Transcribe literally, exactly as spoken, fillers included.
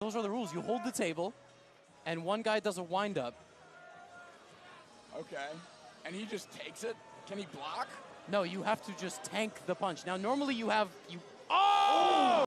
Those are the rules. You hold the table, and one guy does a wind-up. Okay. And he just takes it? Can he block? No, you have to just tank the punch. Now, normally you have... you. Oh!